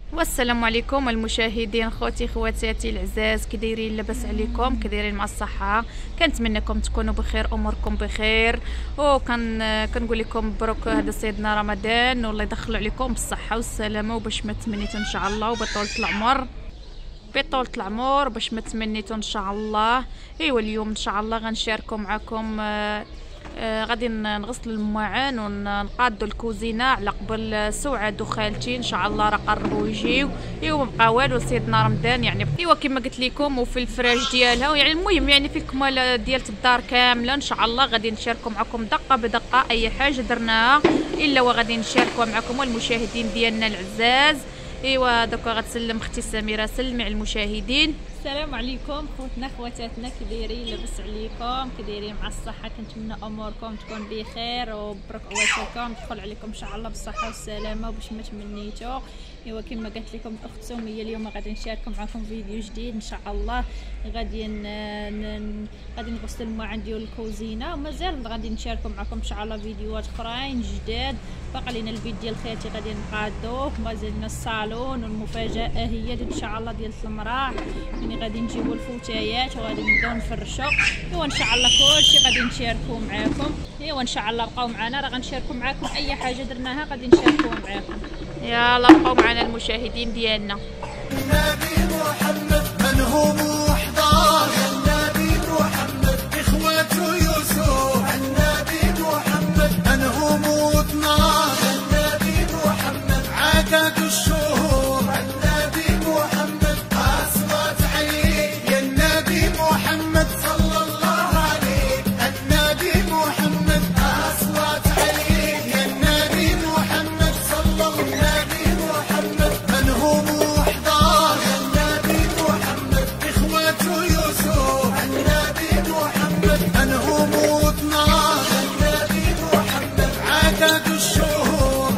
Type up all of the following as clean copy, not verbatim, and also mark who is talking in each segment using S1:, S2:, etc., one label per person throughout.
S1: والسلام عليكم المشاهدين خوتي خواتاتي العزاز، كي دايرين؟ لاباس عليكم؟ كي دايرين مع الصحه؟ كنتمنىكم تكونوا بخير، اموركم بخير، كنقول لكم مبروك هذا سيدنا رمضان، والله يدخلوا عليكم بالصحه والسلامه وباش ما تمنيتوا ان شاء الله، وبطولة العمر باش ما تمنيتوا ان شاء الله. ايوا اليوم ان شاء الله غنشاركوا معكم غادي نغسل المواعن ونقادوا الكوزينه على قبل سعاد وخالتي ان شاء الله، راه قربوا يجيو. ايوا مبقى والو سيدنا رمضان يعني، ايوا كما قلت لكم، وفي الفراش ديالها يعني، المهم يعني في الكمال ديال الدار كامله ان شاء الله غادي نشاركوا معكم دقه بدقه اي حاجه درناها الا وغادي نشاركوا معكم والمشاهدين ديالنا العزاز. ايوا دوكا غتسلم اختي سميره، سلمي على المشاهدين.
S2: السلام عليكم خوتنا خواتاتنا، كي دايرين؟ لاباس عليكم؟ كي دايرين مع الصحه؟ كنتمنى اموركم تكون بخير وبرك عواشركم تدخل عليكم ان شاء الله بالصحه والسلامه وباش ما تمنيتو. ايوا كما قلت لكم الاخت سميه، اليوم غادي نشارك معكم فيديو جديد ان شاء الله. غادي نغسل المواعن ديال الكوزينه، ومازال غادي نشارك معكم ان شاء الله فيديوهات اخرين جداد. باقي لينا البيت ديال خالتي غادي نقادوه، مازلنا الصالون، والمفاجاه هي ان شاء الله ديال المراه، يعني غادي نجيبوا الفوتايات وغادي نبداو نفرشوا. ايوا ان شاء الله كلشي غادي نشاركوا معكم. ايوا ان شاء الله بقاو معنا، راه غنشاركوا معكم اي حاجه درناها غادي نشاركوا معكم.
S1: يلا بقاو معنا المشاهدين ديالنا.
S3: النبي محمد من هو محضر، النبي محمد اخوته يوسف، النبي محمد من هو مطنار، النبي محمد عدد الشهور، النبي محمد اصوات عليه، يا النبي محمد صلى الله عليه، النبي محمد اصوات عليه، يا النبي محمد صلى الله عليه، محمد من هو محضر، النبي محمد اخوته يوسف، النبي محمد من هو مطنار، النبي محمد عدد الشهور،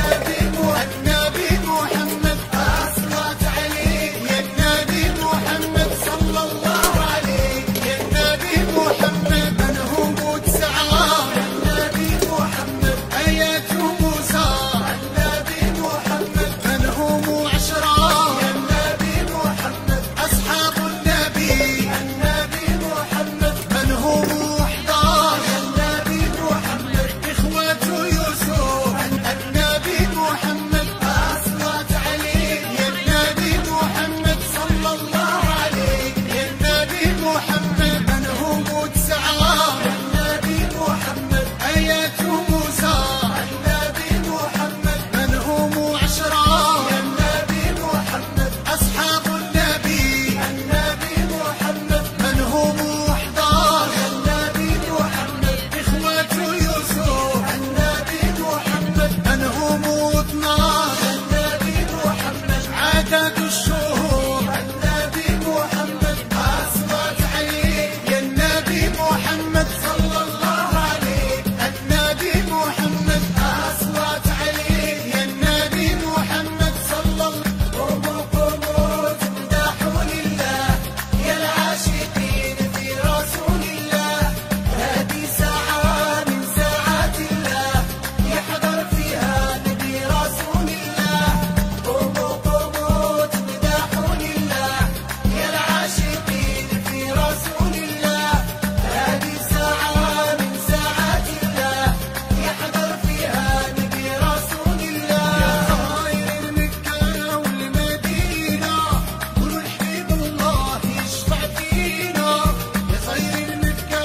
S3: النبي محمد اصوات عليه، يا النبي محمد صلى الله عليه، يا النبي محمد من هو تسعة، النبي محمد اياته موسى، النبي محمد من هو عشرة، النبي محمد اصحاب النبي، النبي محمد من هو 11، النبي محمد اخوته يوسف، النبي محمد اصوات عليه، يا النبي محمد صلى الله عليه، يا النبي محمد من هو تسعة، النبي محمد اياته موسى، النبي محمد من هو عشرة، النبي محمد اصحاب النبي، النبي محمد من هو 11، النبي محمد اخوته يوسف، النبي محمد من هو 12، النبي محمد عدد الشهور، النبي محمد اصوات عليه، يا النبي محمد صلى الله عليه، النبي محمد اصوات عليه، يا النبي محمد صلى الله. قوموا قوموا تمدحوا لله، يا العاشقين في رسول الله، هذه ساعة من ساعات الله، يحضر فيها نبي رسول الله. قوموا قوموا تمدحوا لله، يا العاشقين في رسول الله، هذه ساعة من ساعات الله، يحضر فيها نبي رسول الله. يا خير مكة والمدينة، قولوا حبيب الله يشفع فينا، يا خير مكة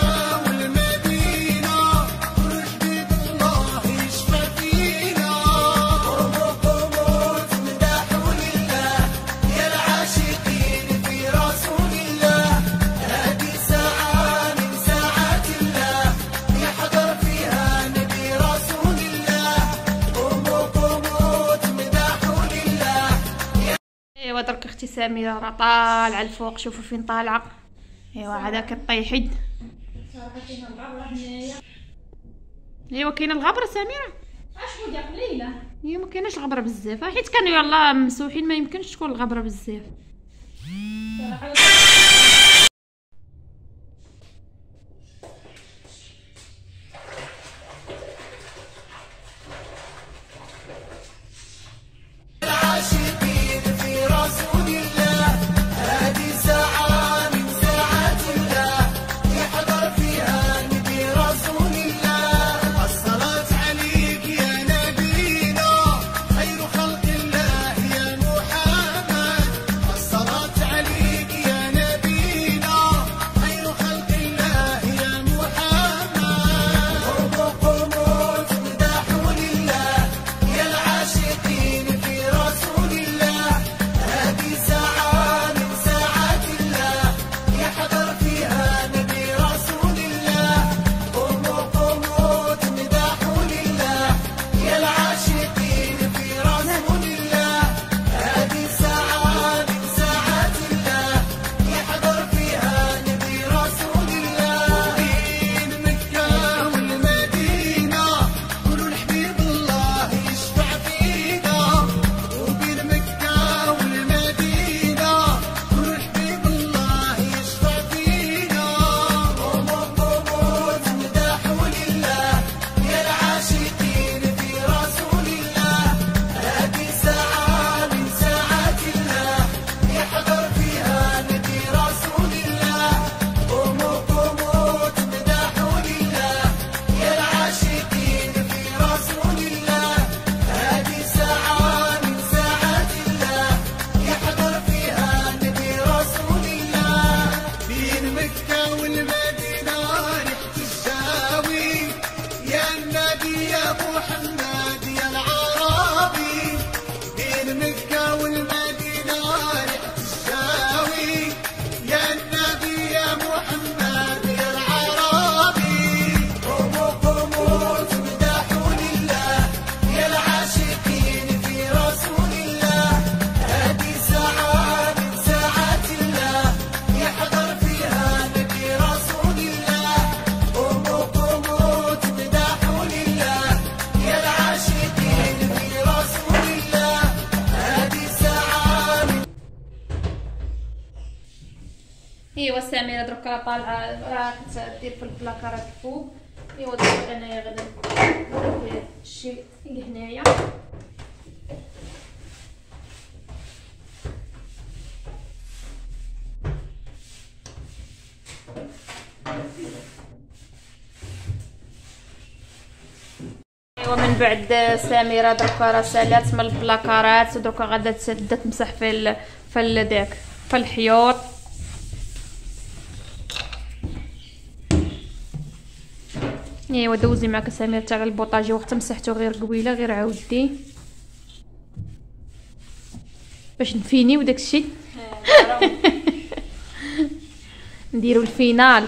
S3: والمدينة، قولوا حبيب الله يشفع فينا. قوموا قوموا تمدحوا لله، يا العاشقين في رسول الله، هذه ساعة من ساعات الله، يحضر فيها نبي رسول الله. قوموا قوموا تمدحوا لله.
S1: ايوا درك اختي سميره راه طالعه الفوق، شوفوا فين طالعه. ايوا هذاك الطيحد. ايوا كاينه الغبره سميره.
S2: اشنو يا قليله؟
S1: هي ما كايناش الغبره بزاف، حيت كانوا يلاه مسوحين، ما يمكنش تكون الغبره بزاف.
S3: العاشقين
S1: ايوا سميره درك راه طالعه راه كتدير في البلاكارات الفوق. ايوا دابا انايا غادا ندير الشيء اللي هنايا. ايوا من بعد سميره دركا راه سالات من البلاكارات ودركا غادا تبدا تمسح في داك في الحيوط. ايوا دوزي معك سميره تاع البوطاجي وقت مسحتو غير قبيله غير عاودي باش نفينيو داكشي. نديرو الفينال.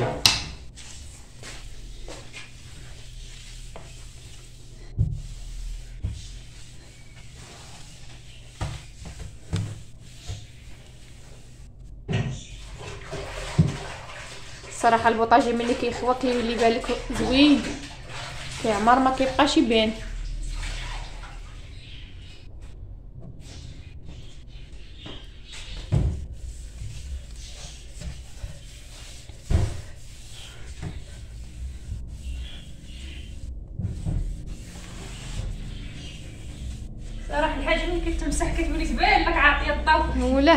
S1: صراحه البوطاجي ملي كيخوى كيولي بالك زوين كيعمر ما كيبقاش يبان.
S2: صراحه الحاجه ملي كتمسح كتولي تبان لك عاطيه الضوء
S1: ولا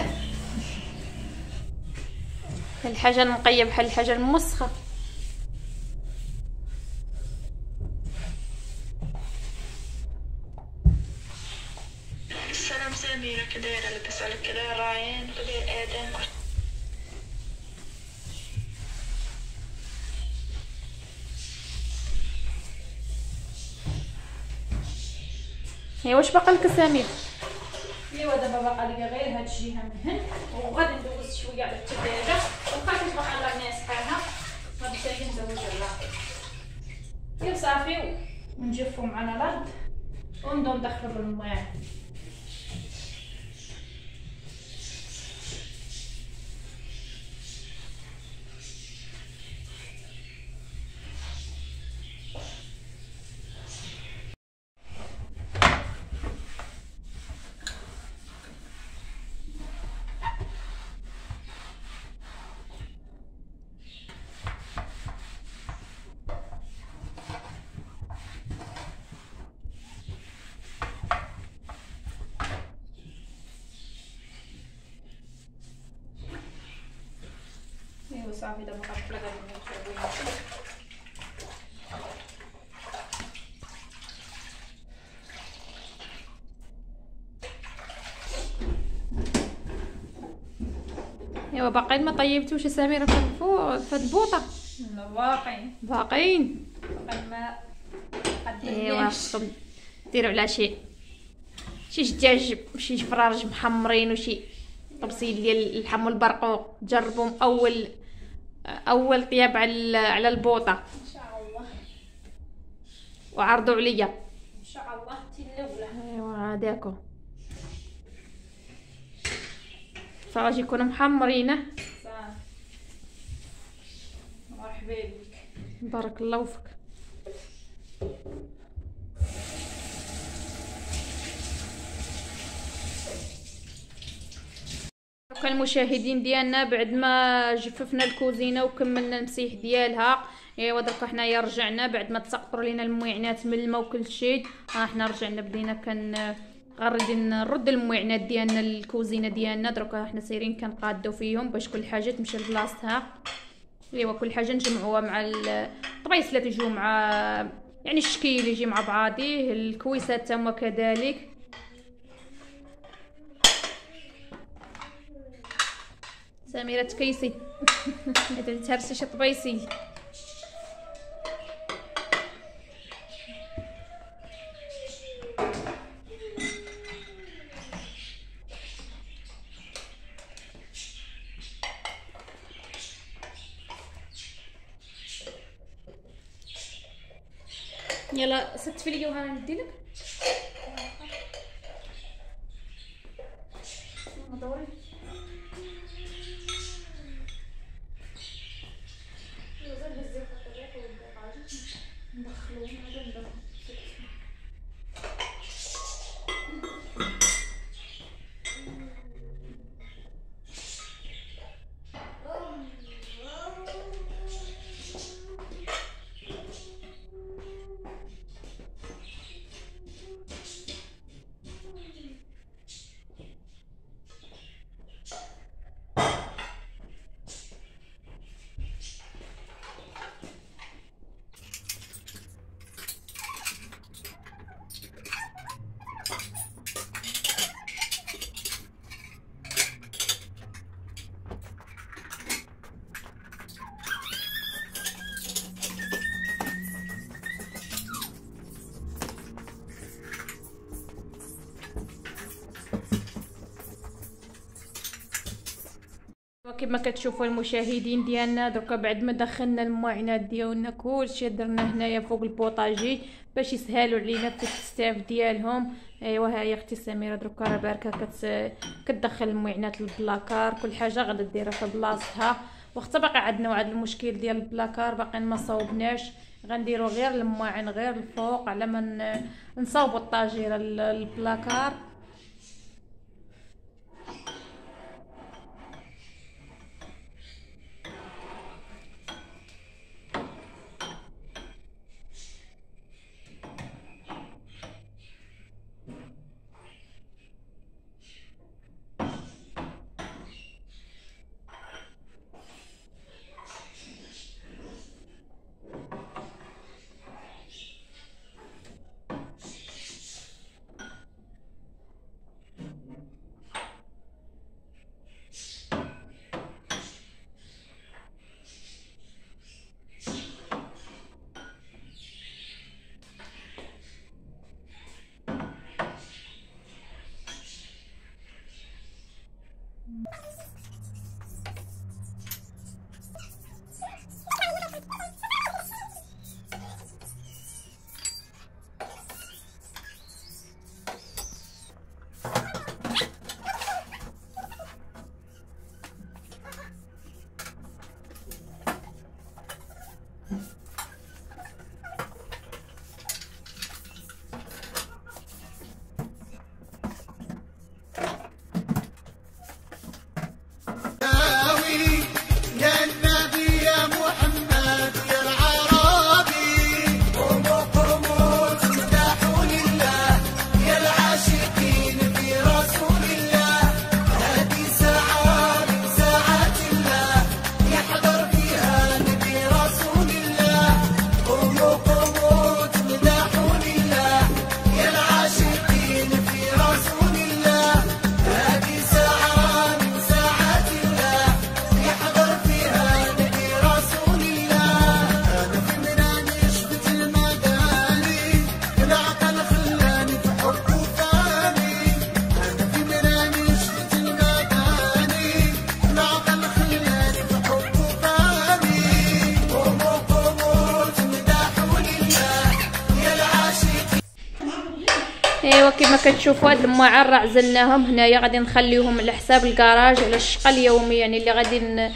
S1: الحاجه النقيه بحال الحاجه الموسخه.
S4: السلام سميرة كدايرة لاباس عليك كداير راين كداير ادم.
S1: ايوا واش باقا لك سمير؟
S2: ايوا دابا باقا لي غير هاد الجهه من هنا وغادي ندوز شويه على الثلاجه وبقى كتبقى على الناس حالها غادي تاجي ندوز على ايوا صافي ونجفو معنا الارض ونبداو ندخلو الماء. ايوا صافي دابا غنطلق هاد الماء.
S1: ايوا باقيين ما طيبتوش سميره في البوطه؟
S2: باقيين
S1: باقيين.
S2: الماء
S1: ايوا خصكم ديروا على شي دجاج شي فراج محمرين وشي طبسيل ديال اللحم والبرقوق. جربوا اول طياب على البوطه
S2: ان شاء الله
S1: وعرضوا عليا
S2: ان شاء الله انت الاولى.
S1: ايوا هذاكو الفراج يكونوا محمرين.
S2: صافي مرحبا بك.
S1: بارك الله فيك. المشاهدين ديالنا بعد ما جففنا الكوزينه وكملنا المسيح ديالها ايوا دركا حنايا رجعنا بعد ما تسقطوا لينا المويعنات من الماء وكل شيء. حنا رجعنا بدينا غادي نرد المويعنات ديالنا الكوزينه ديالنا. دركا حنا سايرين كنقادو فيهم باش كل حاجه تمشي لبلاصتها. ايوا كل حاجه نجمعوها مع الطبيصلات يجيو مع يعني الشكيل يجي مع بعضيه. الكويسات تما كذلك. سميرة تكيسي تهرسي شي طبيسي. يلا ستفي لي وهانا نديلك دوري. وكما كتشوفوا المشاهدين ديالنا دركا بعد ما دخلنا المعينات ديالنا كلشي درنا هنايا فوق البوطاجي باش يسهلوا علينا في التستاف ديالهم. ايوا ها هي اختي سميره دركا راه باركه كتدخل المعينات للبلاكار، كل حاجه غادا ديرها في بلاصتها. وقت باقي عندنا واحد المشكل ديال البلاكار باقي ما صوبناش، غنديروا غير الماعن غير الفوق على ما نصاوبوا الطاجيره البلاكار. ايوا كما كتشوفوا هاد المعار راه عزلناهم هنايا، غادي نخليوهم على حساب الكراج على الشقه اليومي، يعني اللي غادي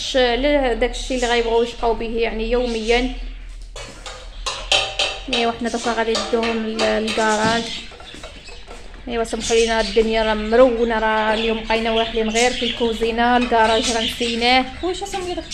S1: على داكشي اللي غيبغيو يشقاو به يعني يوميا. ايوا حنا دابا غادي ندوهم للكراج. ايوا سمحوا لينا الدنيا راه مرونه، راه اليوم بقينا واخدين غير في الكوزينه، الكراج راه نسيناه.
S2: واش اسمي داك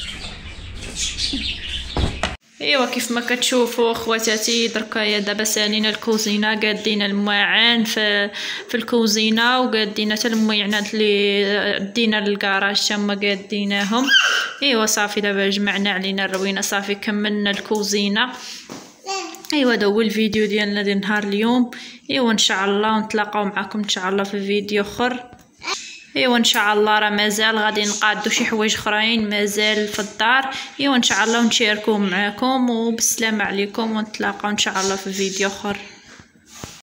S1: ايوا كيف ما كتشوفوا خواتاتي دركا يا دابا سالينا الكوزينه، قادين الماعن في الكوزينه، وقادين حتى المعينات اللي دينا للكراج تما قاديناهم. ايوا صافي دابا جمعنا علينا الروينه، صافي كملنا الكوزينه. ايوا هذا هو الفيديو ديالنا ديال نهار اليوم. ايوا ان شاء الله نتلاقاو معكم ان شاء الله في فيديو اخر. ايوا ان شاء الله راه مازال غادي نقادو شي حوايج اخرين مازال في الدار. ايوا ان شاء الله نشاركوهم معكم، وبالسلامه عليكم، ونتلاقاو ان شاء الله في فيديو اخر.